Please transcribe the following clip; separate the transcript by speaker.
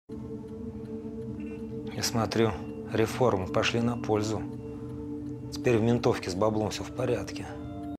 Speaker 1: Я смотрю, реформы пошли на пользу. Теперь в ментовке с баблом все в порядке.